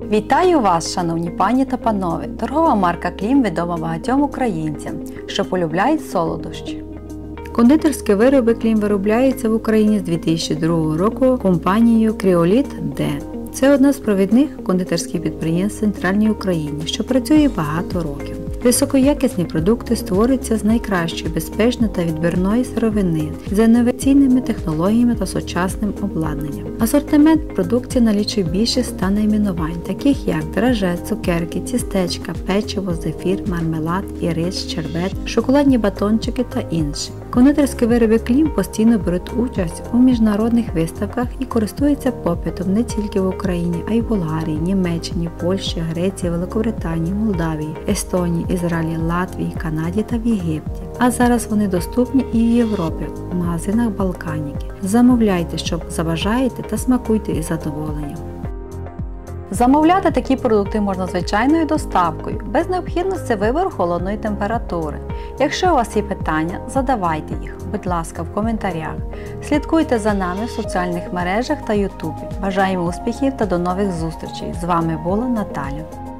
Вітаю вас, шановні пані та панове! Торгова марка Клім відома багатьом українцям, що полюбляють солодощі. Кондитерські вироби Клім виробляються в Україні з 2002 року компанією Кріоліт Д. Це одне з провідних кондитерських підприємств в Центральній Україні, що працює багато років. Високоякісні продукти створюються з найкращої, безпечної та відбірної сировини, з інноваційними технологіями та сучасним обладнанням. Асортимент продукції налічує більше 100 найменувань, таких як драже, цукерки, тістечка, печиво, зефір, мармелад, ірис, щербет, шоколадні батончики та інші. Кондитерські вироби Клім постійно беруть участь у міжнародних виставках і користуються попитом не тільки в Україні, а й в Болгарії, Німеччині, Польщі, Греції, Великобританії, Молдавії, Естонії, Ізраїлі, Латвії, Канаді та в Єгипті. А зараз вони доступні і в Європі, в магазинах Балканіки. Замовляйте, що забажаєте, та смакуйте із задоволенням. Замовляти такі продукти можна звичайною доставкою, без необхідності вибору холодної температури. Якщо у вас є питання, задавайте їх, будь ласка, в коментарях. Слідкуйте за нами в соціальних мережах та ютубі. Бажаємо успіхів та до нових зустрічей! З вами була Наталя.